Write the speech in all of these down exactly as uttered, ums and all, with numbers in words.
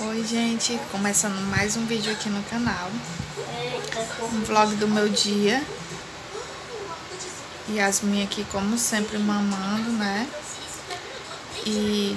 Oi gente, começando mais um vídeo aqui no canal, um vlog do meu dia. Yasmin aqui como sempre mamando, né? E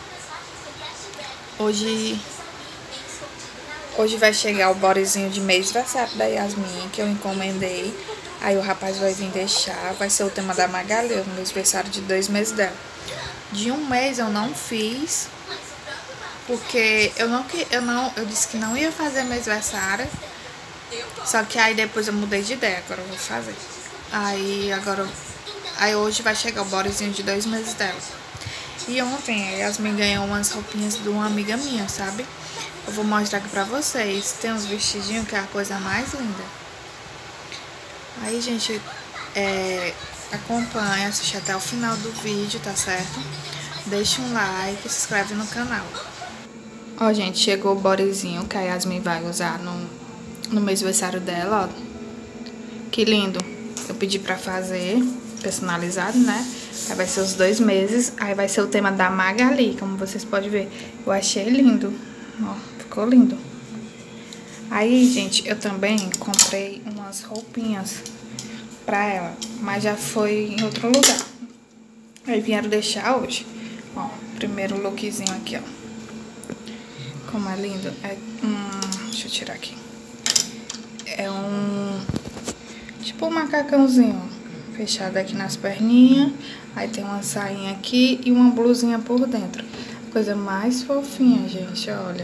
hoje hoje vai chegar o bodezinho de mês de aniversário da Yasmin, que eu encomendei. Aí o rapaz vai vir deixar, vai ser o tema da Magali, no aniversário de dois meses dela. De um mês eu não fiz, porque eu não, eu não, eu disse que não ia fazer meu aniversário. Só que aí depois eu mudei de ideia, agora eu vou fazer. Aí agora, aí hoje vai chegar o bodezinho de dois meses dela. E ontem a Yasmin ganhou umas roupinhas de uma amiga minha, sabe? Eu vou mostrar aqui pra vocês. Tem uns vestidinhos que é a coisa mais linda. Aí, gente, é, acompanha, assiste até o final do vídeo, tá certo? Deixa um like e se inscreve no canal. Ó, gente, chegou o bodezinho que a Yasmin vai usar no, no mês aniversário dela, ó. Que lindo. Eu pedi pra fazer personalizado, né? Aí vai ser os dois meses. Aí vai ser o tema da Magali, como vocês podem ver. Eu achei lindo. Ó, ficou lindo. Aí, gente, eu também comprei umas roupinhas pra ela, mas já foi em outro lugar. Aí vieram deixar hoje. Ó, primeiro lookzinho aqui, ó. Como é lindo. É um... Deixa eu tirar aqui. É um... Tipo um macacãozinho, ó. Fechado aqui nas perninhas. Aí tem uma sainha aqui e uma blusinha por dentro. Coisa mais fofinha, gente, olha.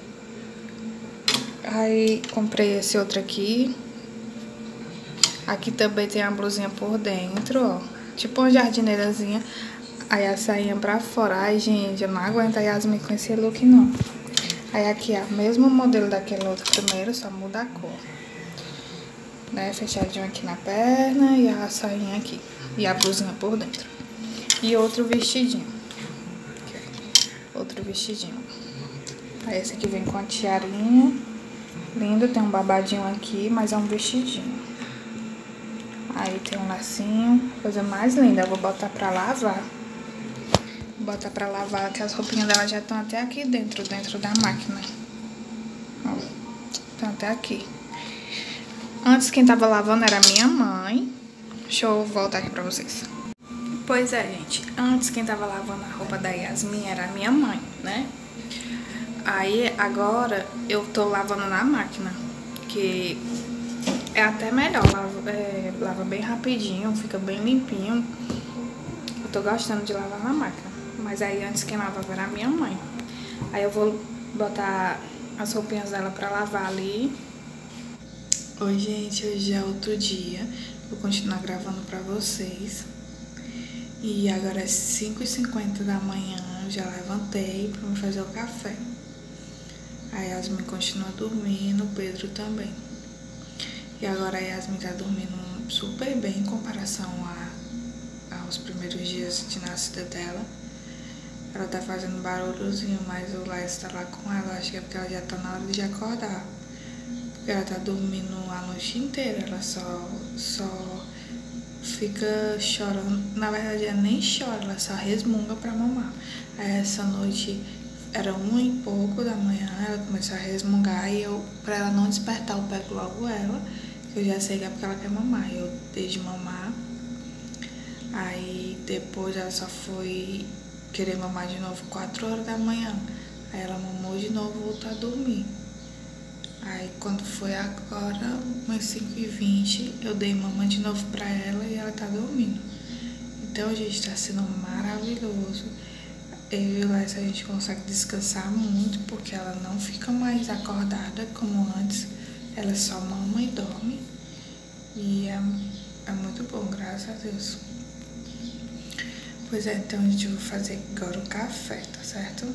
Aí comprei esse outro aqui. Aqui também tem a blusinha por dentro, ó. Tipo uma jardineirazinha. Aí a sainha pra fora. Ai, gente, eu não aguento a Yasmin com esse look, não. Aí aqui é o mesmo modelo daquele outro primeiro, só muda a cor. Né, fechadinho aqui na perna e a sainha aqui. E a blusinha por dentro. E outro vestidinho. Aqui, outro vestidinho. Aí esse aqui vem com a tiarinha. Lindo, tem um babadinho aqui, mas é um vestidinho. Aí tem um lacinho, coisa mais linda. Eu vou botar pra lavar. Vou botar pra lavar, que as roupinhas dela já estão até aqui dentro, dentro da máquina. Ó, estão até aqui. Antes quem tava lavando era minha mãe. Deixa eu voltar aqui pra vocês. Pois é, gente. Antes quem tava lavando a roupa da Yasmin era a minha mãe, né? Aí, agora, eu tô lavando na máquina, que é até melhor, lava, é, lava bem rapidinho, fica bem limpinho. Eu tô gostando de lavar na máquina, mas aí antes quem lavava era a minha mãe. Aí eu vou botar as roupinhas dela pra lavar ali. Oi, gente, hoje é outro dia, vou continuar gravando pra vocês. E agora é cinco e cinquenta da manhã, eu já levantei pra me fazer o café. A Yasmin continua dormindo, o Pedro também. E agora a Yasmin tá dormindo super bem em comparação a, aos primeiros dias de nascida dela. Ela tá fazendo barulhozinho, mas o Laís tá lá com ela. Acho que é porque ela já tá na hora de acordar. Porque ela tá dormindo a noite inteira. Ela só, só fica chorando. Na verdade, ela nem chora, ela só resmunga pra mamar. Aí essa noite... Era uma e pouco da manhã, ela começou a resmungar e eu, pra ela não despertar, eu pego logo ela, que eu já sei que é porque ela quer mamar. Eu dei de mamar, aí depois ela só foi querer mamar de novo quatro horas da manhã. Aí ela mamou de novo e voltou a dormir. Aí quando foi agora, umas cinco e vinte, eu dei mamãe de novo pra ela e ela tá dormindo. Então, gente, tá sendo maravilhoso. Eu e o Laís, a gente consegue descansar muito, porque ela não fica mais acordada como antes. Ela só mama e dorme. E é, é muito bom, graças a Deus. Pois é, então a gente vai fazer agora o café, tá certo?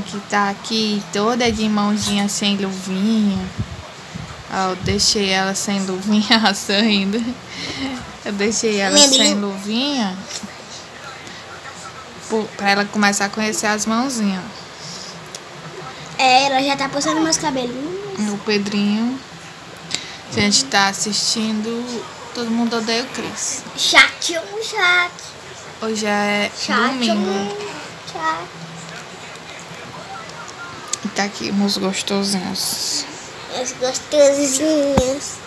que tá aqui toda de mãozinha sem luvinha. Ó, eu deixei ela sem luvinha, saindo. Eu deixei ela Minha sem linha. luvinha pra ela começar a conhecer as mãozinhas. É, ela já tá postando meus cabelinhos. O Pedrinho. A gente tá assistindo Todo Mundo Odeia o Chris. Chat, um chat. Hoje é Chat, domingo. um chat. E tá aqui meus gostosinhos. Os gostosinhos.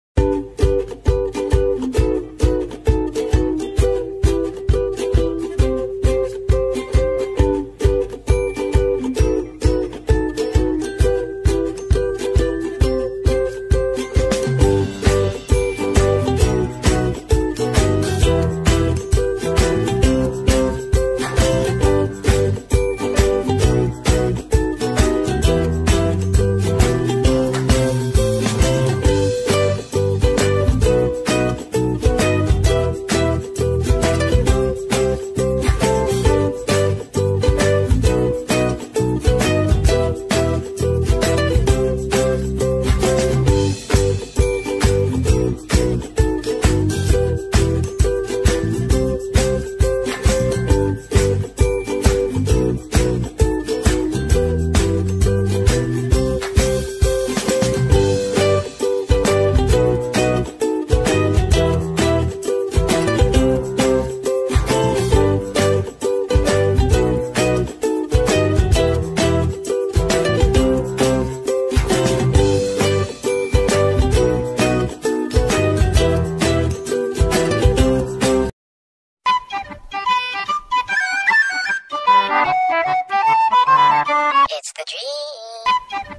It's the dream.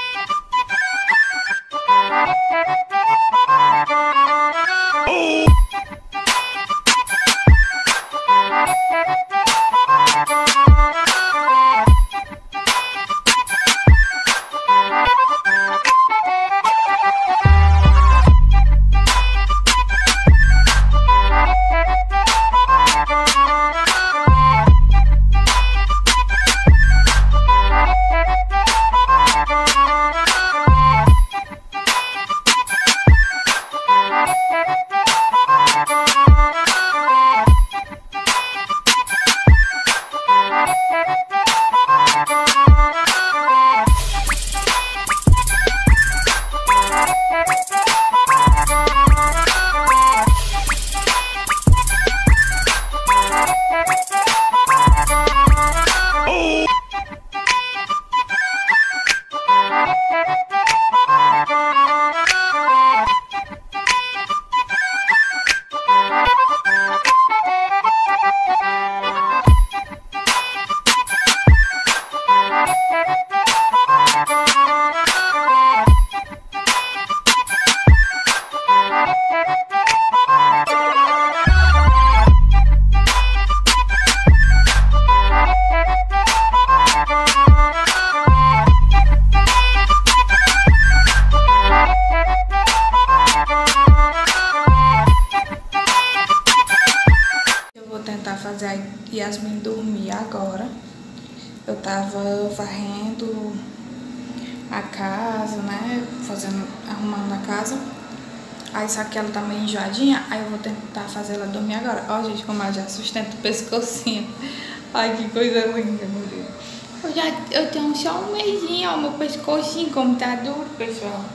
Fazer a Yasmin dormir agora. Eu tava varrendo a casa, né? Fazendo, arrumando a casa. Aí só que ela tá meio enjoadinha. Aí eu vou tentar fazer ela dormir agora. Ó, gente, como ela já sustenta o pescocinho. Ai, que coisa linda, meu Deus. Eu, já, eu tenho só um mesinho, ó, meu pescocinho, como tá duro, pessoal.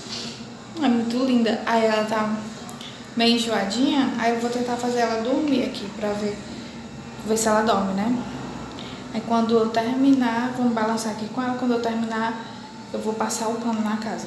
É muito linda. Aí ela tá meio enjoadinha. Aí eu vou tentar fazer ela dormir aqui pra ver. Ver se ela dorme, né? Aí quando eu terminar, vamos balançar aqui com ela. Quando eu terminar, eu vou passar o pano na casa.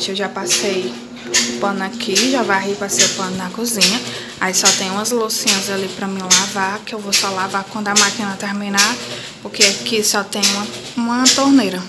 gente, eu já passei o pano aqui, já varri, passei o pano na cozinha. Aí só tem umas loucinhas ali pra mim lavar, que eu vou só lavar quando a máquina terminar, porque aqui só tem uma, uma torneira.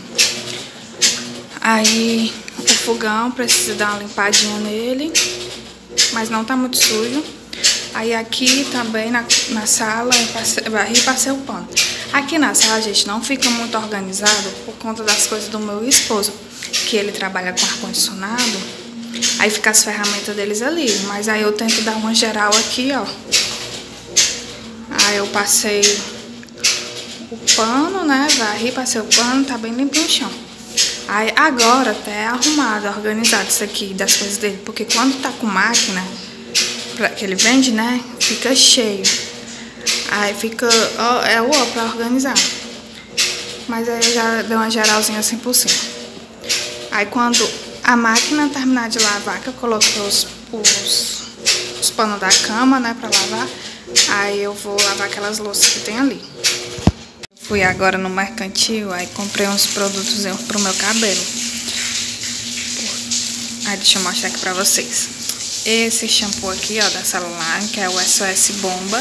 Aí o fogão precisa dar uma limpadinha nele, mas não tá muito sujo. Aí aqui também na, na sala eu passei, varri e passei o pano. Aqui na sala, gente, não fica muito organizado por conta das coisas do meu esposo, que ele trabalha com ar-condicionado, aí fica as ferramentas deles ali, mas aí eu tento dar uma geral aqui, ó. Aí eu passei o pano, né, varri, passei o pano, tá bem limpinho o chão. Aí agora até é arrumado, organizado isso aqui, das coisas dele, porque quando tá com máquina, que ele vende, né, fica cheio. Aí fica, ó, é o ó pra organizar. Mas aí eu já dei uma geralzinha assim por cima. Aí quando a máquina terminar de lavar, que eu coloquei os, os, os panos da cama, né, pra lavar, aí eu vou lavar aquelas louças que tem ali. Fui agora no mercantil, aí comprei uns produtos pro meu cabelo. Aí deixa eu mostrar aqui pra vocês. Esse shampoo aqui, ó, da Celular, que é o S O S Bomba.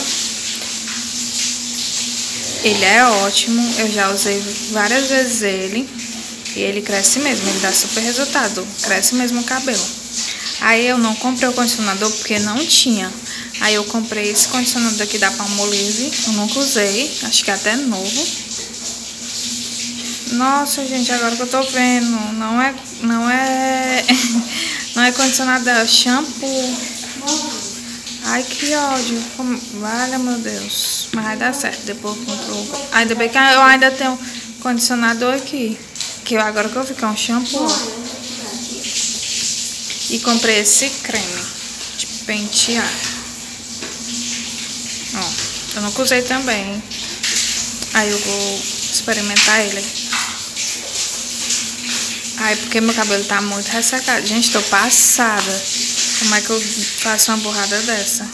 Ele é ótimo, eu já usei várias vezes ele. E ele cresce mesmo, ele dá super resultado. Cresce mesmo o cabelo. Aí eu não comprei o condicionador porque não tinha. Aí eu comprei esse condicionador aqui da Palmolive. Eu nunca usei, acho que é até novo. Nossa, gente, agora que eu tô vendo, não é, não é, não é condicionador, é shampoo. Ai, que ódio. Vale, meu Deus. Mas vai dar certo, depois eu compro. Ainda bem que eu ainda tenho condicionador aqui. Que eu, agora que eu vi que é um shampoo, ó. E comprei esse creme de pentear. Ó, eu nunca usei também. Aí eu vou experimentar ele. Ai, porque meu cabelo tá muito ressecado. Gente, tô passada. Como é que eu faço uma borrada dessa?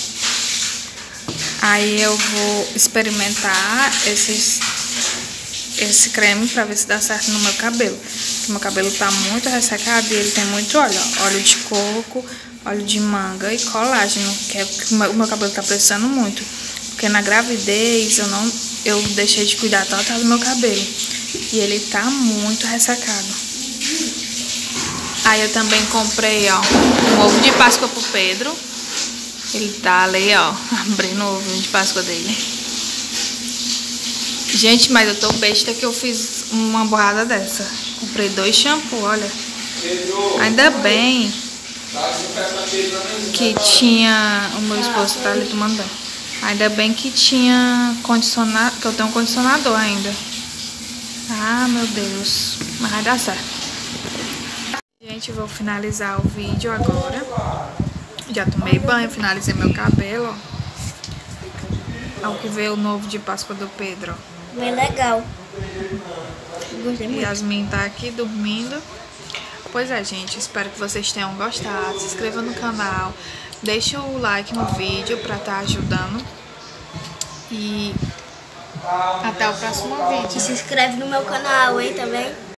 Aí eu vou experimentar esses, esse creme pra ver se dá certo no meu cabelo. Porque meu cabelo tá muito ressecado e ele tem muito óleo, ó. Óleo de coco, óleo de manga e colágeno, que é o que o meu cabelo tá precisando muito. Porque na gravidez eu não, eu deixei de cuidar total do meu cabelo. E ele tá muito ressecado. Aí eu também comprei, ó, um ovo de Páscoa pro Pedro. Ele tá ali, ó, abrindo o ovo de Páscoa dele. Gente, mas eu tô besta que eu fiz uma borrada dessa. Comprei dois shampoos, olha. Ainda bem que tinha... O meu esposo tá ali tomando banho. Ainda bem que tinha condicionador, que eu tenho um condicionador ainda. Ah, meu Deus. Mas vai dar certo. Gente, vou finalizar o vídeo agora. Já tomei banho, finalizei meu cabelo, ó. Ao que veio o novo de Páscoa do Pedro, ó. Bem legal. Gostei muito. Yasmin tá aqui dormindo. Pois é, gente, espero que vocês tenham gostado. Se inscreva no canal, deixa o like no vídeo pra estar ajudando. E até o próximo vídeo. Se inscreve no meu canal, hein, também.